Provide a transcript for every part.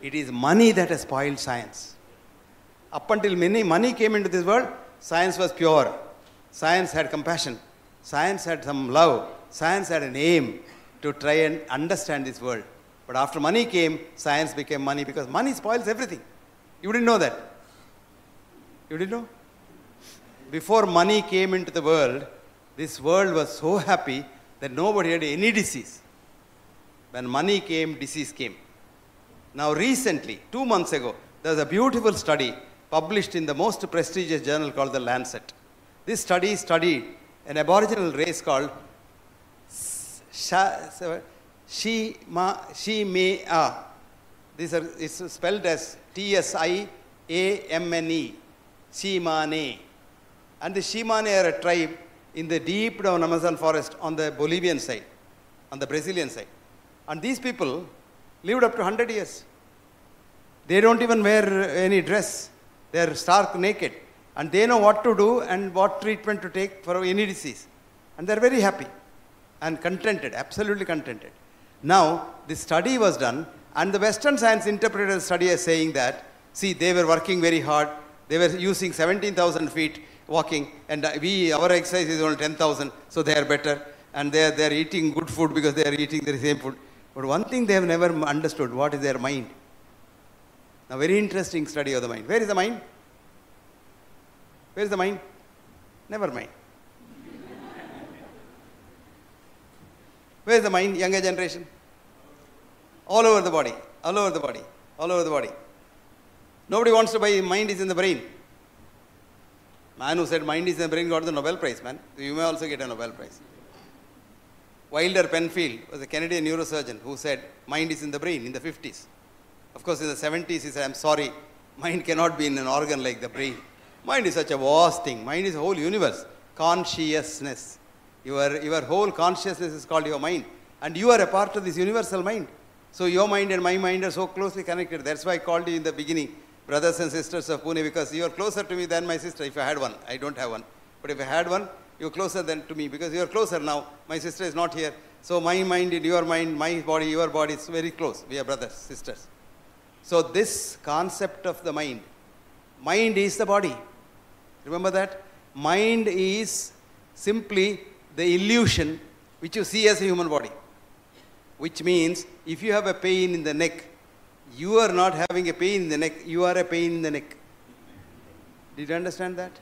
It is money that has spoiled science. Up until money came into this world, science was pure. Science had compassion. Science had some love. Science had an aim to try and understand this world. But after money came, science became money because money spoils everything. You didn't know that. You didn't know? Before money came into the world, this world was so happy that nobody had any disease. When money came, disease came. Now recently, 2 months ago, there was a beautiful study published in the most prestigious journal called The Lancet. This study studied an aboriginal race called Shimea. It's spelled as Tsimane, Tsimane. And the Tsimane are a tribe in the deep down Amazon forest on the Bolivian side, on the Brazilian side. And these people lived up to 100 years. They don't even wear any dress. They are stark naked. And they know what to do and what treatment to take for any disease. And they are very happy and contented, absolutely contented. Now, this study was done, and the Western science interpreted the study as saying that, see, they were working very hard. They were using 17,000 feet walking, and our exercise is only 10,000, so they are better. And they are eating good food because they are eating the same food. But one thing they have never understood, what is their mind? Now, very interesting study of the mind. Where is the mind? Where is the mind? Never mind. Where is the mind, younger generation? All over the body, all over the body, all over the body. Nobody wants to buy mind is in the brain. Man who said mind is in the brain got the Nobel Prize, man. You may also get a Nobel Prize. Wilder Penfield was a Canadian neurosurgeon who said mind is in the brain in the 50s. Of course, in the 70s, he said, I'm sorry, mind cannot be in an organ like the brain. Mind is such a vast thing. Mind is a whole universe. Consciousness. Your whole consciousness is called your mind. And you are a part of this universal mind. So your mind and my mind are so closely connected. That's why I called you in the beginning, brothers and sisters of Pune, because you are closer to me than my sister if I had one. I don't have one. But if I had one, you're closer than to me because you are closer now. My sister is not here. So my mind and your mind, my body, your body is very close. We are brothers, sisters. So this concept of the mind is the body. Remember that? Mind is simply the illusion which you see as a human body. Which means, if you have a pain in the neck, you are not having a pain in the neck, you are a pain in the neck. Did you understand that?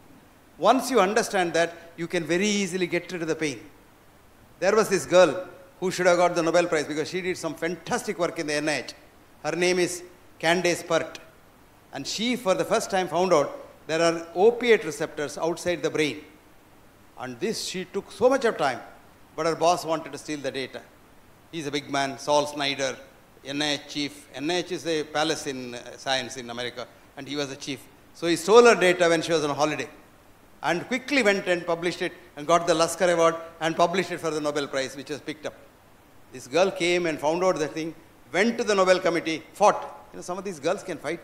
Once you understand that, you can very easily get rid of the pain. There was this girl who should have got the Nobel Prize because she did some fantastic work in the NIH. Her name is Candace Pert. And she, for the first time, found out there are opiate receptors outside the brain. And this, she took so much of time, but her boss wanted to steal the data. He's a big man, Saul Snyder, NIH chief. NIH is a palace in science in America, and he was the chief. So he stole her data when she was on holiday, and quickly went and published it, and got the Lasker Award, and published it for the Nobel Prize, which was picked up. This girl came and found out the thing, went to the Nobel Committee, fought. You know, some of these girls can fight,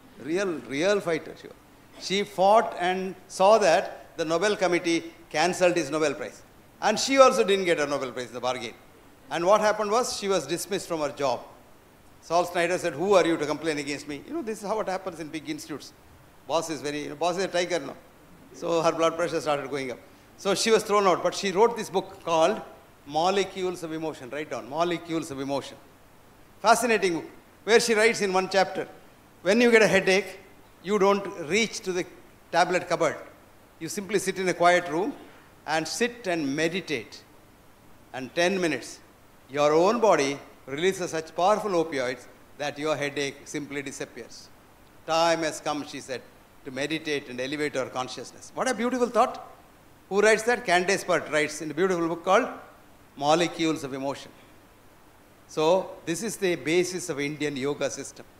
real fighter. She fought and saw that the Nobel Committee cancelled his Nobel Prize. And she also didn't get a Nobel Prize in the bargain. And what happened was, she was dismissed from her job. Saul Snyder said, who are you to complain against me? You know, this is how it happens in big institutes. Boss is a tiger now. So her blood pressure started going up. So she was thrown out. But she wrote this book called Molecules of Emotion. Write down, Molecules of Emotion. Fascinating book, where she writes in one chapter, when you get a headache, you don't reach to the tablet cupboard. You simply sit in a quiet room and sit and meditate. And 10 minutes, your own body releases such powerful opioids that your headache simply disappears. Time has come, she said, to meditate and elevate our consciousness. What a beautiful thought. Who writes that? Candace Pert writes in a beautiful book called Molecules of Emotion. So this is the basis of Indian yoga system.